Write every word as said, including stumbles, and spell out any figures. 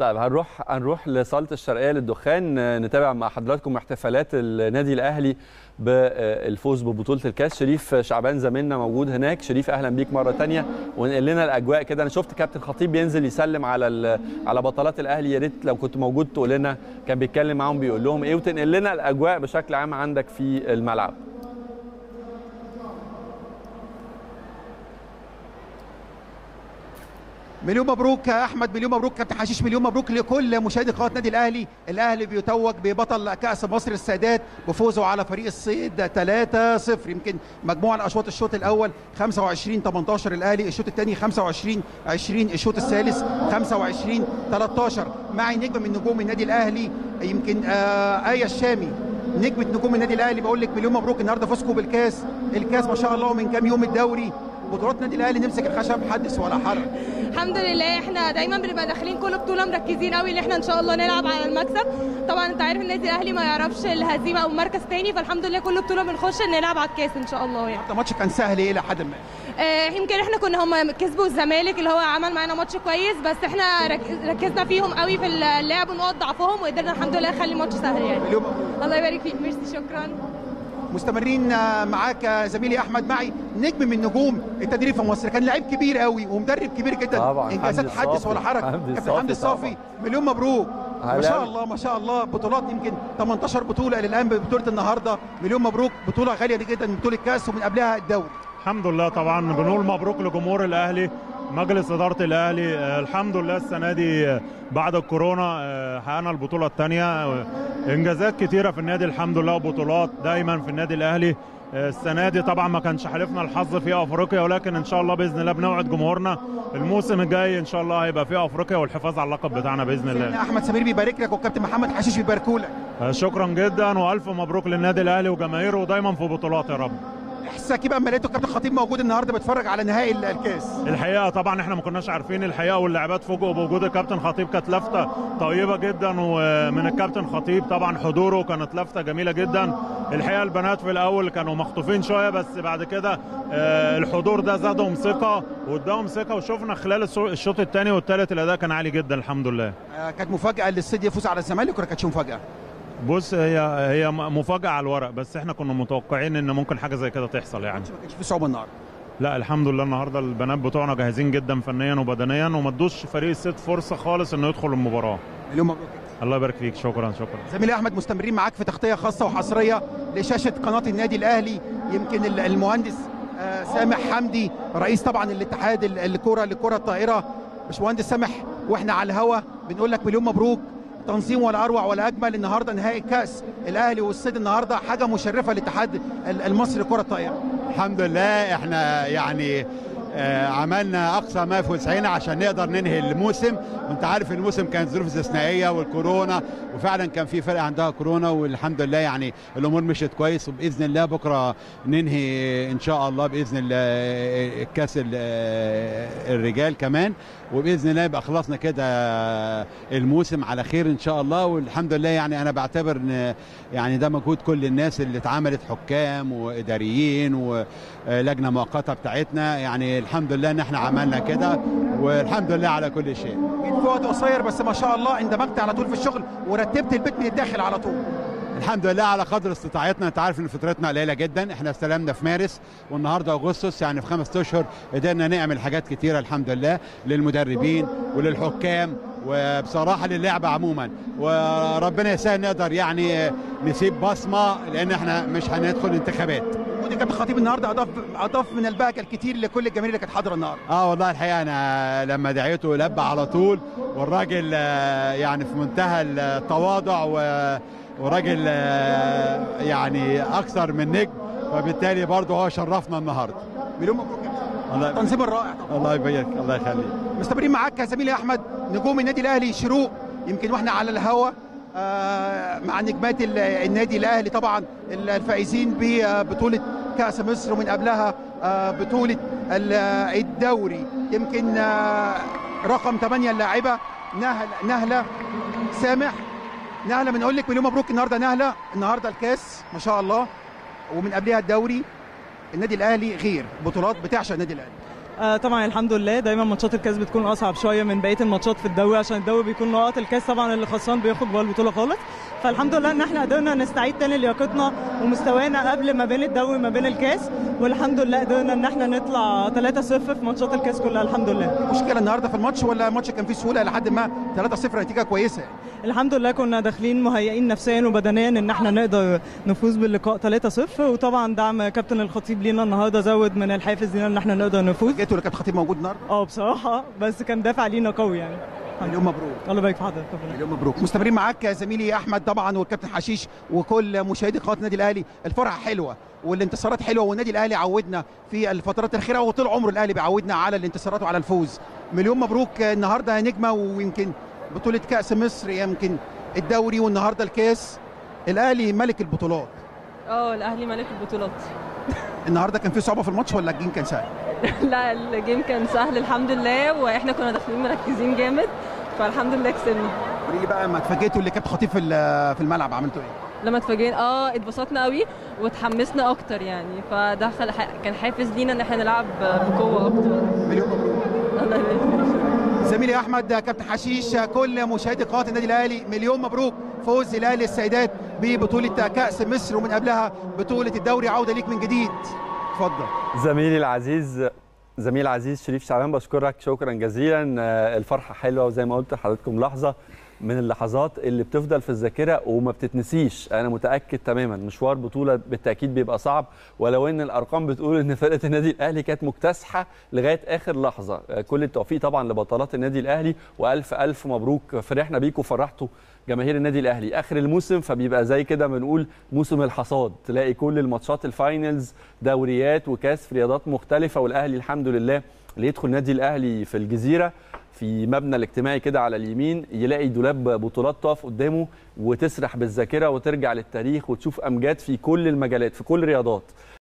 طيب هنروح هنروح لصالة الشرقية للدخان نتابع مع حضراتكم احتفالات النادي الأهلي بالفوز ببطولة الكاس. شريف شعبان زميلنا موجود هناك. شريف أهلا بيك مرة تانية ونقل لنا الأجواء كده. أنا شفت كابتن خطيب بينزل يسلم على على بطلات الأهلي، يا ريت لو كنت موجود تقول لنا كان بيتكلم معاهم بيقول لهم إيه، وتنقل لنا الأجواء بشكل عام عندك في الملعب. مليون مبروك يا احمد، مليون مبروك كابتن حشيش، مليون مبروك لكل مشاهدي قناه نادي الاهلي. الاهلي بيتوج ببطل كاس مصر السادات بفوزه على فريق الصيد ثلاثة صفر. يمكن مجموع الاشواط الشوط الاول خمسة وعشرين ثمانية عشر الاهلي، الشوط الثاني خمسة وعشرين عشرين، الشوط الثالث خمسة وعشرين ثلاثة عشر. معي نجم من نجوم النادي الاهلي يمكن آه آية الشامي، نجمه نجوم النادي الاهلي. بقول لك مليون مبروك النهارده فوزكم بالكاس. الكاس ما شاء الله من كام يوم الدوري، بطولات النادي الاهلي نمسك الخشب حدث ولا حرج. الحمد لله احنا دايما بنبقى داخلين كل بطوله مركزين قوي ان احنا ان شاء الله نلعب على المكسب. طبعا انت عارف النادي الاهلي ما يعرفش الهزيمه او مركز تاني، فالحمد لله كل بطوله بنخش نلعب على الكاس ان شاء الله. يعني الماتش كان سهل ايه لحد ما آه يمكن احنا كنا هم كسبوا الزمالك اللي هو عمل معانا ماتش كويس، بس احنا ركزنا فيهم قوي في اللعب ونقط ضعفهم وقدرنا الحمد لله نخلي الماتش سهل. يعني الله يبارك فيك، ميرسي، شكرا. مستمرين معاك زميلي احمد معي، نجم من نجوم التدريب في مصر، كان لعيب كبير قوي ومدرب كبير جدا، انجازات حدث ولا حرج. كابتن حمدي الصافي مليون مبروك، ما شاء الله ما شاء الله. بطولات يمكن ثمانية عشر بطوله الى الان ببطوله النهارده، مليون مبروك. بطوله غاليه جدا، بطوله كاس ومن قبلها الدوري. الحمد لله. طبعا بنقول مبروك لجمهور الاهلي، مجلس اداره الاهلي. الحمد لله السنه دي بعد الكورونا حققنا البطوله الثانيه، انجازات كتيره في النادي الحمد لله، وبطولات دايما في النادي الاهلي. السنه دي طبعا ما كانش حالفنا الحظ في افريقيا، ولكن ان شاء الله باذن الله بنوعد جمهورنا الموسم الجاي ان شاء الله هيبقى في افريقيا والحفاظ على اللقب بتاعنا باذن الله. احمد سمير بيبارك لك والكابتن محمد حشيش بيباركوا لك. شكرا جدا والف مبروك للنادي الاهلي وجماهيره، ودايما في بطولات يا رب. احساسك بقى اما لقيته الكابتن خطيب موجود النهارده بيتفرج على نهائي الكاس؟ الحقيقه طبعا احنا ما كناش عارفين الحقيقه، واللاعبات فوجئوا بوجود الكابتن خطيب، كانت لفته طيبه جدا ومن الكابتن خطيب. طبعا حضوره كانت لفته جميله جدا. الحقيقه البنات في الاول كانوا مخطوفين شويه، بس بعد كده الحضور ده زادهم ثقه واداهم ثقه، وشفنا خلال الشوط الثاني والثالث الاداء كان عالي جدا الحمد لله. كانت مفاجاه للصيد يفوز على الزمالك ولا كانتش مفاجاه؟ بص هي هي مفاجأة على الورق، بس احنا كنا متوقعين ان ممكن حاجة زي كده تحصل. يعني ما كانش في صعوبة النهارده؟ لا الحمد لله النهارده البنات بتوعنا جاهزين جدا فنيا وبدنيا، وما ادوش فريق الصيد فرصة خالص انه يدخل المباراة. اليوم مبروك. الله يبارك فيك، شكرا شكرا. زميلي احمد مستمرين معاك في تغطية خاصة وحصرية لشاشة قناة النادي الاهلي. يمكن المهندس سامح حمدي رئيس طبعا الاتحاد الكرة للكرة الطائرة، باشمهندس سامح، واحنا على الهوا بنقول لك مليون مبروك. تنظيم ولا اروع ولا اجمل النهارده نهائي كاس الاهلي والصيد النهارده، حاجه مشرفه للاتحاد المصري لكره الطائره. الحمد لله احنا يعني آه عملنا اقصى ما في وسعنا عشان نقدر ننهي الموسم، وانت عارف الموسم كانت ظروف استثنائيه والكورونا، وفعلا كان في فرق عندها كورونا، والحمد لله يعني الامور مشيت كويس، وباذن الله بكره ننهي ان شاء الله باذن الله كاس الرجال كمان، وباذن الله يبقى خلصنا كده الموسم على خير ان شاء الله. والحمد لله يعني انا بعتبر ان يعني ده مجهود كل الناس اللي اتعملت، حكام واداريين ولجنه مؤقته بتاعتنا، يعني الحمد لله ان احنا عملنا كده، والحمد لله على كل شيء. جيت في وقت قصير بس ما شاء الله اندمجت على طول في الشغل ورتبت البيت من الداخل على طول. الحمد لله على قدر استطاعتنا، انت عارف ان فترتنا قليله جدا، احنا استلمنا في مارس والنهارده اغسطس، يعني في خمس اشهر قدرنا نعمل حاجات كتيره الحمد لله للمدربين وللحكام وبصراحه للعبه عموما، وربنا يسهل نقدر يعني نسيب بصمه، لان احنا مش هندخل انتخابات. ودي كابتن خطيب النهارده اضاف اضاف من البهجه الكتير لكل الجماهير اللي كانت حاضره النهارده. اه والله الحقيقه انا لما دعيته لبى على طول، والراجل يعني في منتهى التواضع و وراجل يعني اكثر من نجم، فبالتالي برضه هو شرفنا النهارده. مليون مبروك يا التنظيم الرائع. الله يبارك، الله يخليك. مستمرين معاك يا زميلي احمد، نجوم النادي الاهلي شروق، يمكن واحنا على الهوا مع نجمات النادي الاهلي طبعا الفائزين ببطوله كاس مصر ومن قبلها بطوله الدوري. يمكن رقم ثمانية اللاعبه نهله نهله سامح. نهله بنقول لك مليون مبروك النهارده نهله، النهارده الكاس ما شاء الله ومن قبلها الدوري. النادي الاهلي غير بطولات بتعشق النادي الاهلي. آه طبعا الحمد لله، دايما ماتشات الكاس بتكون اصعب شويه من بقيه الماتشات في الدوري، عشان الدوري بيكون نقاط، الكاس طبعا اللي خسران بياخد جوه البطوله خالص. فالحمد لله ان احنا قدرنا نستعيد تاني لياقتنا ومستوانا قبل ما بين الدوري وما بين الكاس، والحمد لله قدرنا ان احنا نطلع ثلاثة صفر في ماتشات الكاس كلها الحمد لله. مشكله النهارده في الماتش ولا الماتش كان فيه سهوله لحد ما ثلاثة صفر نتيجه كويسه؟ الحمد لله كنا داخلين مهيئين نفسيا وبدنيا ان احنا نقدر نفوز باللقاء ثلاثة صفر، وطبعا دعم كابتن الخطيب لينا النهارده زود من الحافز لينا ان احنا نقدر نفوز. جيتوا لكابتن الخطيب موجود النهارده؟ اه بصراحه، بس كان دافع لينا قوي يعني. مليون مبروك. الله يبارك في حضرتك. مليون مبروك. مستمرين معاك يا زميلي احمد طبعا والكابتن حشيش وكل مشاهدي قناه النادي الاهلي. الفرحه حلوه والانتصارات حلوه، والنادي الاهلي عودنا في الفترات الاخيره وطول عمره الاهلي بيعودنا على الانتصارات وعلى الفوز. مليون مبروك النهارده يا نجمه، ويمكن بطوله كاس مصر، يمكن الدوري والنهارده الكاس. الاهلي ملك البطولات. اه الاهلي ملك البطولات. النهارده كان في صعوبه في الماتش ولا الجيم كان سهل؟ لا الجيم كان سهل الحمد لله، واحنا كنا داخلين مركزين جامد، فالحمد لله كسبنا. قولي لي بقى، ما اتفاجئتوا اللي كابتن خطيب في في الملعب عملتوا ايه؟ لما اتفاجئنا اه اتبسطنا قوي واتحمسنا اكتر يعني، فده خل... كان حافز لينا ان احنا نلعب بقوه اكتر. مليون مبروك. الله يبارك. زميلي احمد، كابتن حشيش، كل مشاهدي قناه النادي الاهلي مليون مبروك فوز الاهلي السيدات ببطوله كاس مصر، ومن قبلها بطوله الدوري. عوده ليك من جديد، اتفضل. زميلي العزيز زميل العزيز شريف شعبان، بشكرك شكرا جزيلا. الفرحه حلوه، وزي ما قلت لحضراتكم لحظه من اللحظات اللي بتفضل في الذاكره وما بتتنسيش. انا متاكد تماما مشوار بطوله بالتاكيد بيبقى صعب، ولو ان الارقام بتقول ان فرقه النادي الاهلي كانت مكتسحه لغايه اخر لحظه. كل التوفيق طبعا لبطلات النادي الاهلي، والف الف مبروك. فرحنا بيكم وفرحتوا جماهير النادي الاهلي. اخر الموسم فبيبقى زي كده بنقول موسم الحصاد، تلاقي كل الماتشات الفاينلز، دوريات وكاس في رياضات مختلفه، والاهلي الحمد لله اللي يدخل النادي الاهلي في الجزيره في مبنى الاجتماعي كده على اليمين، يلاقي دولاب بطولات تقف قدامه وتسرح بالذاكره وترجع للتاريخ وتشوف امجاد في كل المجالات في كل الرياضات.